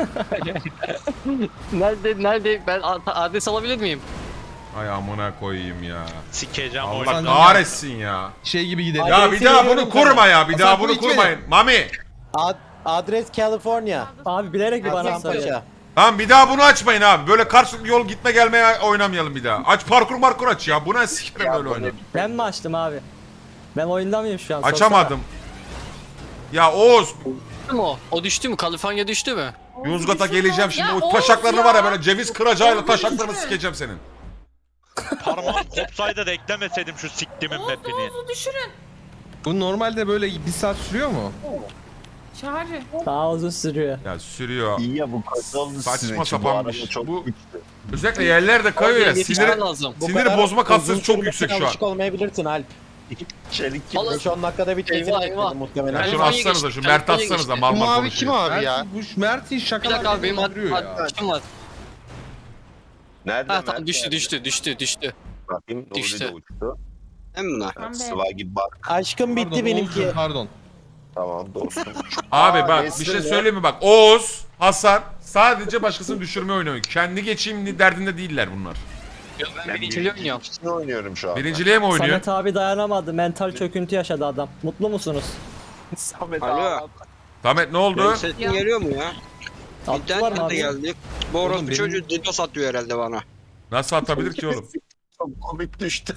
Nerede nerede ben a- adres alabilir miyim? Ay amına koyayım ya. Sikeceğim Allah oyunu. kahretsin ya. Şey gibi gidelim. Ya bir Adresi daha bunu veriyorum kurma sana. ya. Bir Hasan, daha bunu bunu içmeyin. kurmayın. Mami. Ad adres California. Abi bilerek mi bana Hasan söylüyor? Paşa. Tamam bir daha bunu açmayın abi. Böyle karşılıklı yol gitme gelmeye oynamayalım bir daha. Aç parkur markur aç ya. Bu ne sikerim böyle oyunu. Ben mi açtım abi? Ben oyunda mıyım şu an? Açamadım. Ya Oğuz. Düştü mü o? O düştü mü? Kaliforniya düştü mü? Yozgat'a geleceğim şimdi. Ya O Oğuz taşaklarını ya. var ya böyle ceviz kıracağıyla Oğuz taşaklarını düştü. sikeceğim senin. Parmağım kopsaydı da eklemeseydim şu siktimin Oğuz'u mapini. Oğuz'u düşürün. Bu normalde böyle bir saat sürüyor mu? Çağrı. Sonra. Daha uzun sürüyor. Ya sürüyor. İyi ya bu kadar oldu Saçma sizin için. Bu sapan araba bir şey. çok Bu- güçlü. Özellikle yerlerde kayıyor ya. Yetişmen Siniri, lazım. Bu siniri kadar bozma uzun katsayısı çok sürmesine yüksek şu an. alışık olmayabilirsin Alp. Çelik gibi. Alın. beş on dakikada bitmesini Eyvah, bekledim eyvah. muhtemelen. Ya şunu Kaliforniya atsanıza geçti, şu Mert Kaliforniya atsanıza geçti. mal Bu mal mavi kim konuşuyor. abi ya? Mert, bu Mert'in Bir şakalar dakika abi benim duruyor ya. arkadaşım var. Nerede Ha Mert? tamam düştü Nerede? düştü düştü düştü. Bakayım Nuri Düştü. de uçtu. Hem buna. Evet, Swagi bak. Aşkım bitti Pardon, benimki. Oğuz'cum, Pardon. Tamam dostum. Abi Aa, bak Nesrin bir şey ya. söyleyeyim mi bak. Oğuz, Hasan sadece başkasını düşürme oynuyor. Kendi geçeyim derdinde değiller bunlar. Ben birinciliği oynuyorum. İkisini oynuyorum şu an. Birinciliğe mi oynuyor? Samet abi dayanamadı. Mental çöküntü yaşadı adam. Mutlu musunuz? Samet Alo. abi. Samet ne oldu? Benim sesim geliyor mu ya? Attılar mı İnternet de abi? geldi. Bu Oğlum orospu benim- çocuğu DDoS atıyor herhalde bana. Nasıl atabilir ki oğlum? Çok komik düştü.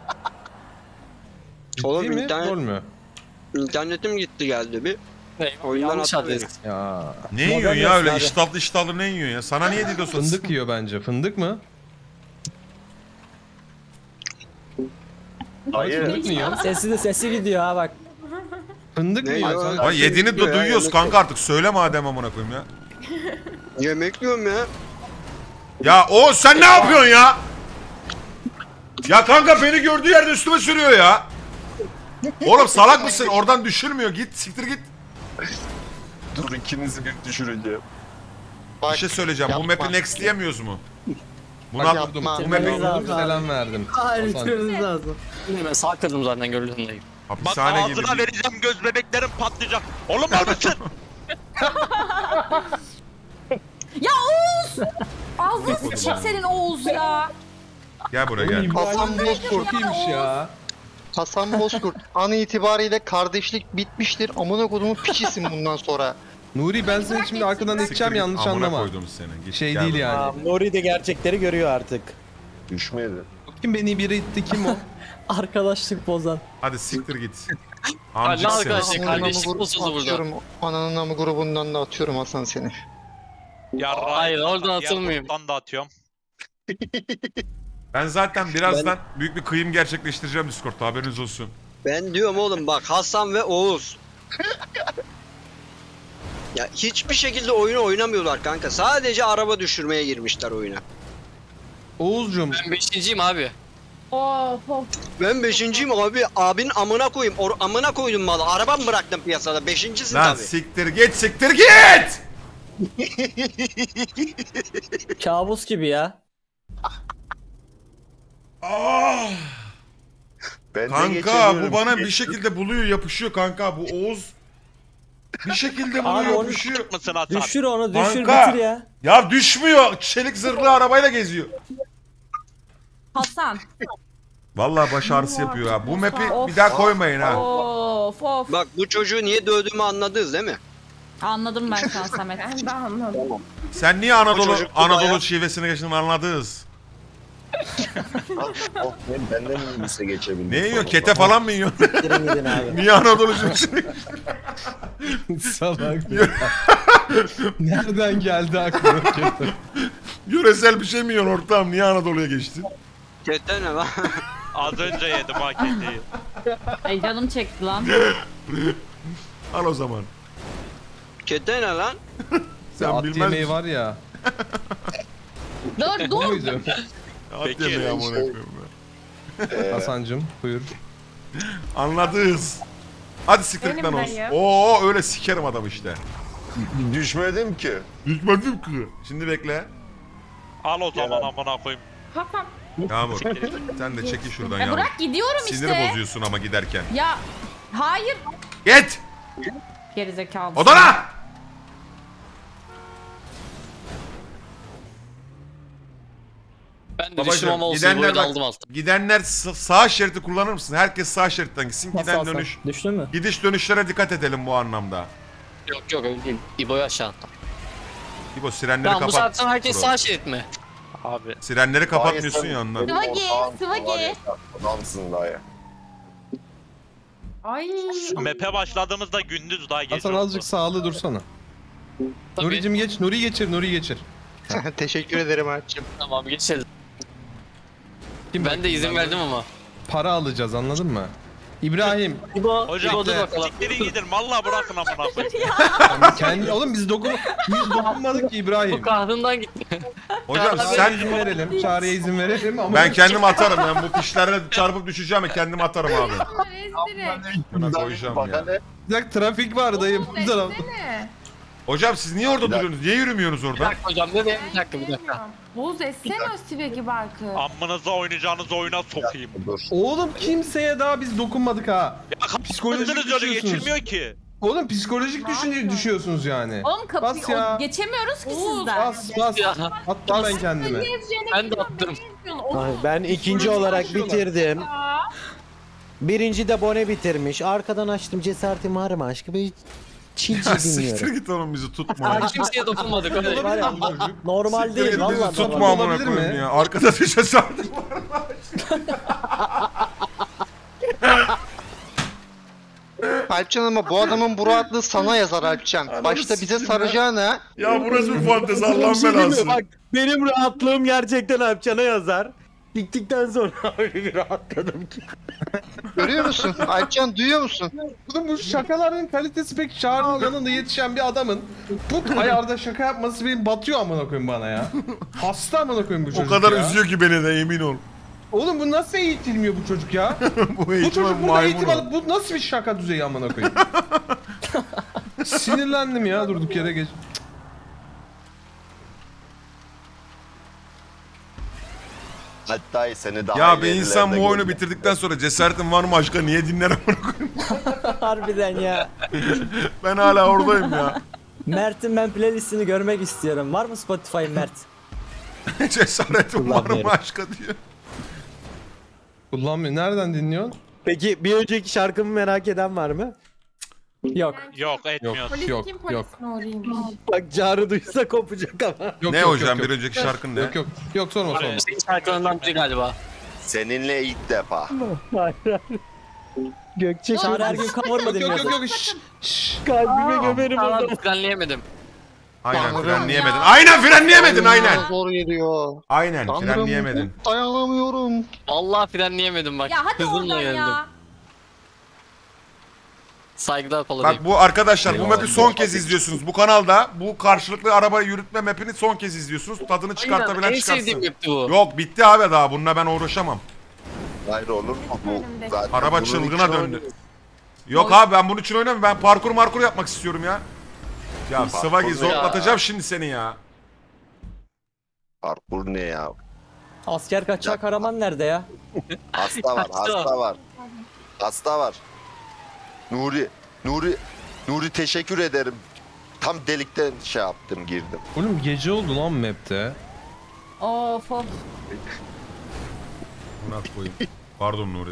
Oğlum Ciddi mi? internet- Rol mü? İnternetim gitti geldi bir. Eyvah, Oyundan yanlış attı adres. Ya Ne yiyorsun ya Modern öyle abi. iştahlı iştahlı ne yiyorsun ya? Sana niye DDoS atsın? fındık yiyor bence. Fındık mı? Hayır. Fındık mı yiyor? Sesi de sesi gidiyor ha bak. Fındık mı Ne yiyor? yiyor? Sen- Ay yediğini Yiyor de ya, duyuyoruz yemek kanka artık. Söyle madem amına koyayım ya. Yemek yiyorum ya. Ya Oğuz sen ne yapıyorsun ya? Ya kanka beni gördüğü yerde üstüme sürüyor ya. Oğlum salak mısın? Oradan düşürmüyor. Git siktir git. Dur ikinizi bir düşüreceğim. Bir şey söyleyeceğim. Bu yapma. map'i next diyemiyoruz mu? Buna, Bak bu yapma. map'i... Bitirmeniz lazım. Selam verdim. Hayır Hasan. bitirmeniz lazım. Ben sağ kırdım zaten görüldüğündeyim. Bak Hapishane gibi. ağzına değil. vereceğim göz bebeklerim patlayacak. Oğlum mal mısın? Ya Oğuz! Ağzını sıçayım senin Oğuz ya. Gel buraya gel. Hasan Bozkurt. Çok iyiymiş ya. Hasan Bozkurt. An itibariyle kardeşlik bitmiştir. Amına kodumun piçisin bundan sonra. Nuri ben seni şimdi arkadan iteceğim yanlış Amına anlama. koydum seni. Git, Şey gel değil buraya. yani. Aa, Nuri de gerçekleri görüyor artık. Düşmedi. Kim beni biri itti kim o? Arkadaşlık bozan. Hadi siktir git. Allah Amcık seni. arkadaşlar kardeşlik Ananın bozuldu burada. atıyorum. Ananın namı grubundan da atıyorum Hasan seni. Ya Hayır, oradan diğer atılmayayım. gruptan da atıyorum. Ben zaten birazdan büyük bir kıyım gerçekleştireceğim Discord'da, haberiniz olsun. Ben diyorum oğlum bak Hasan ve Oğuz. Ya hiçbir şekilde oyunu oynamıyorlar kanka. Sadece araba düşürmeye girmişler oyuna. Oğuzcum. Ben beşinciyim abi. Of of. Ben beşinciyim abi. Abin amına koyayım. Or amına koydum malı. Arabam bıraktım piyasada. Beşincisin Lan tabii. siktir git, siktir git! Kabus gibi ya. Ah! Ben de Kanka geçemiyorum. bu bana bir şekilde buluyor, yapışıyor kanka. Bu Oğuz bir şekilde Abi buluyor, onu yapışıyor. Mısın Hasan? Düşür onu, düşür Kanka. bitir ya. Ya düşmüyor. Çelik zırhlı arabayla geziyor. Hasan. Vallahi baş ağrısı yapıyor ha. Bu map'i Of. bir daha koymayın ha. Of of. Bak bu çocuğu niye dövdüğümü anladınız değil mi? Anladım ben şu an Samet. Ben de anladım. Sen niye Anadolu çocuk bu Anadolu bayağı- şivesine geçtin anladınız. Oh, ben benden mi lise geçebildim? Ne yiyor? Kete falan mı yiyor? Girin gidin abi. Niye Anadolu şivesine? Salak. Nereden geldi aklına kötü? Yöresel bir şey mi yiyorsun ortağım? Niye Anadolu'ya geçtin? Kete ne lan? Az önce yedim ha keteyi. Ay canım çekti lan. Al o zaman. Kete ne lan? Sen At bilmez yemeği misin? var ya. Dur O dur. muydu? At Peki. yemeği amına koyayım ben. Hasancım buyur. Anladınız. Hadi siktir Benim lan olsun. dayı. Oo öyle sikerim adam işte. Düşmedim ki. Düşmedim ki. Şimdi bekle. Al o zaman amına koyayım. Hasan. Yağmur sen de çekil şuradan Ya Yağmur. bırak gidiyorum Siniri işte. bozuyorsun ama giderken. Ya hayır. Git! Gerizekalı. Odana! Ben de düştüm ama Babacım olsun. gidenler, Boyunu aldım bak, altta. gidenler sa- sağ şeridi kullanır mısın? Herkes sağ şeritten gitsin. Nasıl Giden alsam? dönüş. Düştün mü? Gidiş dönüşlere dikkat edelim bu anlamda. Yok yok öyle değil. İbo'yu aşağı attım. İbo sirenleri Tamam bu kapat. saatten herkes Bro. sağ şerit mi? Abi. Sirenleri kapatmıyorsun ya ondan. Sıvagi, sıvagi. Adamsın dayı. Ay. Map'e başladığımızda gündüz daha gece Hasan oldu. azıcık sağlı dursana. Tabii. Nuri'cim geç. Nuri geçir. Nuri geçir. Teşekkür ederim Alp'cim. Tamam geçelim. Kim Ben de izin verdim ama. Para alacağız anladın mı? İbrahim. İbo, Hocam İbo dur bakalım. siktirin gidin valla bırakın amına koyayım. Kendi, oğlum biz dokun biz dokunmadık ki İbrahim. Bu kahrından gitti. Hocam Sen sen izin verelim. Çağrı'ya izin verelim ama ben kendim atarım. Ben bu pişlerle çarpıp düşeceğim ya kendim atarım abi. Rezil. Buna koyacağım Bak ya. hani bir dakika trafik var dayı bu taraf. Ne? Hocam siz niye orada duruyorsunuz? Niye yürümüyorsunuz Bir orada? dakika hocam ne diyeyim? Bir dakika bir dakika. Boz etsene o Sivegi barkı. Amınıza oynayacağınız oyuna sokayım. dur. Oğlum kimseye daha biz dokunmadık ha. Ya Psikolojik kapatınız öyle düşüyorsunuz. geçilmiyor ki. Oğlum psikolojik düşünce düşüyorsunuz yani. Oğlum kapıyı Bas ya. o- geçemiyoruz ki sizden. Bas bas. Ya. Attım ben kendime. Ben de attım. Ay, ben ikinci olarak bitirdim. Birinci de Bone bitirmiş. Arkadan açtım cesaretim var mı aşkı? Bir çilci Ya siktir dinliyorum. git oğlum bizi tutma. Hiç kimseye dokunmadık öyle. var ya, normal Siktir değil git valla. bizi tutma normal. amına Olabilir koyayım mi? ya. Arkada bir cesaretim var. Alpcan ama bu adamın bu rahatlığı sana yazar Alpcan. Başta bize saracağına Ya burası bir fantezi Allah'ın Bir şey değil mi? belası. Bak benim rahatlığım gerçekten Alpcan'a yazar. Diktikten sonra öyle bir rahatladım ki. görüyor musun? Alpcan duyuyor musun? Oğlum bu şakaların kalitesi pek Çağrı'nın yanında yetişen bir adamın bu ayarda şaka yapması benim batıyor amına koyayım bana ya. Hasta amına koyayım bu çocuk O kadar ya. üzüyor ki beni de emin ol. Oğlum bu nasıl eğitilmiyor bu çocuk ya? Bu Bu eğitim çocuk burada eğitim maymun. alıp bu nasıl bir şaka düzeyi amına koyayım? Sinirlendim ya durduk yere geç. Hatta seni daha Ya be ilerilerde insan bu oyunu göreceğim. bitirdikten sonra cesaretin var mı aşka niye dinler amına koyayım? Harbiden ya. Ben hala oradayım ya. Mert'in ben playlistini görmek istiyorum. Var mı Spotify Mert? Cesaretin var mı Kullanmıyorum. aşka diyor. Kullanmıyor. Nereden dinliyorsun? Peki bir önceki şarkımı merak eden var mı? Yok. Yok etmiyor. Yok yok yok. Bak Çağrı duysa kopacak ama. Yok, Ne yok, hocam yok, bir yok. önceki şarkın ne? Yok yok. Yok sorma sorma. Senin şarkılarından biri galiba. Seninle ilk defa. Gökçe Çağrı her gün cover mı Yok yok dinliyorsun? yok yok. Şşş, şşş. kalbime gömerim o Aa, zaman. frenleyemedim. Aynen Tanrım frenleyemedin. Aynen frenleyemedin aynen. Zor geliyor. Aynen Tanrım, frenleyemedin. dayanamıyorum. Vallahi frenleyemedim bak. Ya hadi Hızımla oradan geldim. ya. Saygılar Paladin. Bak bu arkadaşlar bu map'i son kez izliyorsunuz. Bu kanalda bu karşılıklı araba yürütme map'ini son kez izliyorsunuz. Tadını çıkartabilen Aynen, en sevdiğim çıkartsın. map'ti bu. Yok bitti abi daha bununla ben uğraşamam. Hayır olur mu? Bu zaten Araba bunun çılgına için döndü. Yok abi ben bunun için oynamıyorum. Ben parkur markur yapmak istiyorum ya. Ya Swaggy zorlatacağım şimdi seni ya. Parkur ne ya? Asker kaçağı Karaman nerede ya? Hasta var, hasta var. Hasta var. Nuri, Nuri, Nuri teşekkür ederim. Tam delikten şey yaptım, girdim. Oğlum gece oldu lan map'te. Of of. Buna koyayım. Pardon Nuri.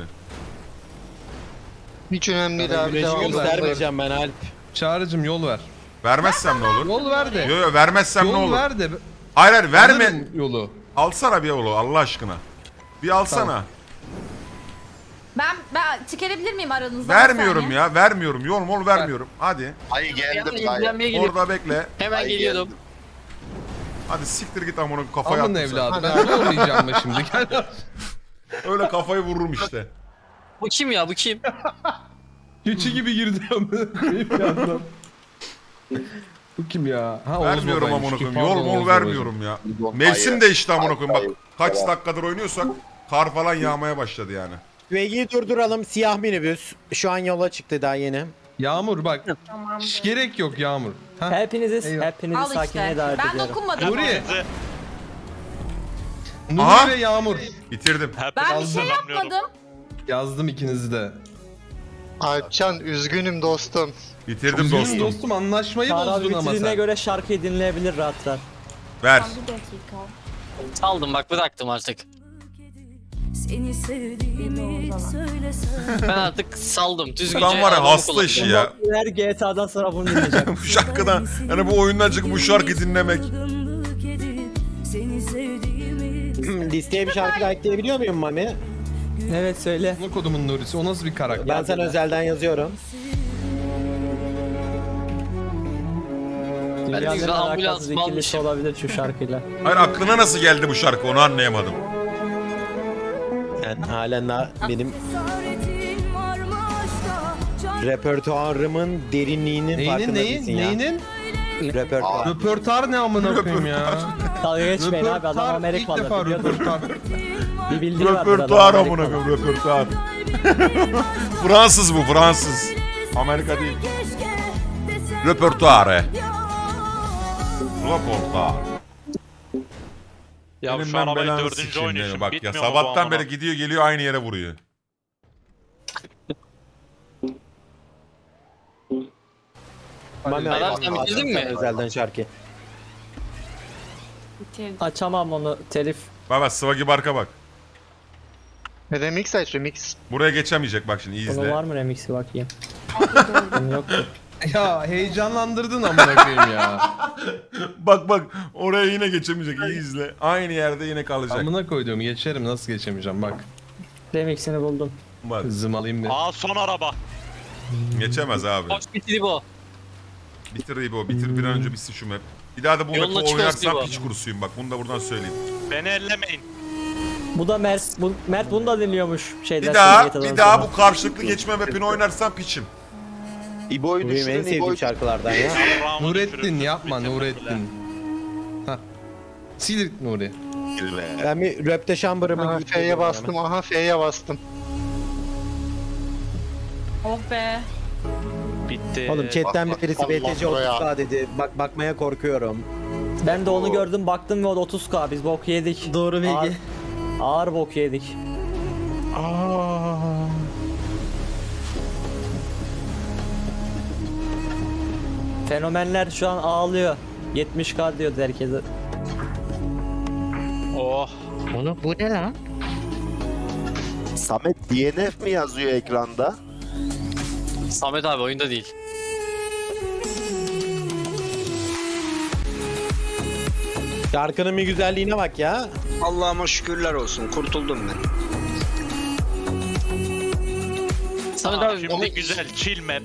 Hiç önemli değil abi. Güneşi Devam göstermeyeceğim ben Alp. Çağrıcım yol ver. Vermezsem ne olur? Yol ver de. Yo yo vermezsem ne Yol olur? ver de. Hayır hayır verme. Alırım yolu. Alsana bir yolu Allah aşkına. Bir alsana. Tamam. Ben ben çıkarabilir miyim aranızda? Vermiyorum ya vermiyorum. Yol mol vermiyorum. Hadi. Hayır geldim, Yani hayır. ilgilenmeye gidiyorum. Orada bekle. Hemen Ay, geliyordum. Hadi siktir git amına kafaya Amın attım sen. evladı. Ben zorlayacağım mı şimdi? Gel. Öyle kafayı vururum işte. Bu kim ya bu kim? Keçi gibi girdi amına koyayım bir yandan. Bu kim ya? Ha, Oğuz Vermiyorum Baba'ymış amına ki, koyayım. Yol pardon, mol Oğuz vermiyorum ya. Mevsim Hayır. değişti amına koyayım. Bak Hayır. kaç Evet. dakikadır oynuyorsak kar falan yağmaya başladı yani. Vegi'yi durduralım. Siyah minibüs. Şu an yola çıktı daha yeni. Yağmur bak. Hiç gerek yok Yağmur. Ha? Hepinizi, Eyvah. hepinizi Al sakinliğe işte. davet Ben ediyorum. dokunmadım. Nuri. Aha. Nuri ve Yağmur. Bitirdim. Ben bir şey yapmadım. Yazdım ikinizi de. Alpcan üzgünüm dostum. Bitirdim Üzgünüm dostum. dostum anlaşmayı Çağrı abi bozdun ama bitirdiğine sen. göre şarkıyı dinleyebilir rahat rahat. Ver. Bir dakika. Saldım bak bıraktım artık. Seni sevdiğimi söylesem. Ben artık saldım. Düzgünce Adam var ya arabamı hasta kullanacağım. işi ya. Her G T A'dan sonra bunu dinleyeceğim. Bu şarkıdan yani bu oyundan çıkıp bu şarkıyı dinlemek. Seni sevdiğimi Listeye bir şarkı da ekleyebiliyor muyum Mami? Evet söyle. Ne kodumun Nuri'si o nasıl bir karakter? Ben sana özelden yazıyorum. Dünyanın en güzel ambulans alakasız mı ikilisi almışım? olabilir şu şarkıyla. Hayır aklına nasıl geldi bu şarkı onu anlayamadım. Yani halen daha benim Cesaretin var mı aşka? repertuarımın derinliğinin Neyinin farkında neyin? değilsin ya. Neyinin? Repertuar. Röportar ne amına koyayım ya? Dalga geçmeyin abi adam Röportar ilk Amerikalı. defa Biliyordur. röportar. Bir bildiği vardır adam Röpertuar amına Amerikalı. koyayım röpertuar. Fransız bu Fransız. Amerika değil. Röpertuare. Röpertuar. Ya Benim şu ben arabayı belanı dördüncü sikeyim oynayışım yani. Bak ya bitmiyor mu bu sabahtan amına? beri gidiyor geliyor aynı yere vuruyor. Mami Adam ayağım sen altında bitirdin mi? özelden şarkı. Bitirdim. Açamam onu telif. Baba Swaggy Bark'a bak. Remix aç remix. Buraya geçemeyecek bak şimdi iyi Bunun izle. var mı remix'i bakayım. Bunun yoktu. Ya heyecanlandırdın amına koyayım ya. Bak bak oraya yine geçemeyecek iyi izle. Aynı yerde yine kalacak. Amına koyduğum geçerim nasıl geçemeyeceğim bak. Remix'ini buldum. Bak Hızım alayım bir. Aa son araba. geçemez abi. Hoş bitirdi bu. Bitir İbo bitir bir an önce bitsin şu map. Bir daha da bu Yolun map'i açık oynarsam olsun İbo. hiç kursuyum bak bunu da buradan söyleyeyim. Beni ellemeyin. Bu da Mert, bu, Mert bunu da dinliyormuş şeyden Bir daha sonra, G T A'dan bir daha sonra. bu karşılıklı geçme map'ini oynarsam piçim. İbo'yu Bu benim en düşürün, sevdiğim İbo'yu şarkılardan ya. Rahman Nurettin düşürürsün, yapma bitirmem Nurettin. Hah. Sil Nuri. düşürün. Ben bir röpte şambırımı Aha F'ye bastım. Aha F'ye bastım. Oh be. Bitti. Oğlum chatten Bak, birisi bak, B T C Allah otuz K dedi. Bak bakmaya korkuyorum. Ben de onu gördüm baktım ve o da otuz K biz bok yedik. Doğru bilgi. Ağır, ağır bok yedik. Fenomenler şu an ağlıyor. yetmiş K diyordu herkese. Oh. Oğlum bu ne lan? Samet D N F mi yazıyor ekranda? Samet abi oyunda değil. Şarkının bir güzelliğine bak ya. Allah'ıma şükürler olsun. Kurtuldum ben. Sana Aa, da şimdi güzel chill map.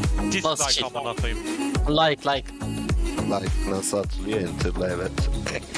Nasıl Dislike chill? amına koyayım. like like. Like nasıl atılıyor? Enter'la evet.